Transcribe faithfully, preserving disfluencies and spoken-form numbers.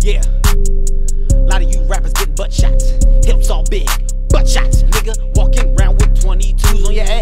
Yeah, a lot of you rappers getting butt shots. Hips all big, butt shots. Nigga walking around with twenty-twos on your ass.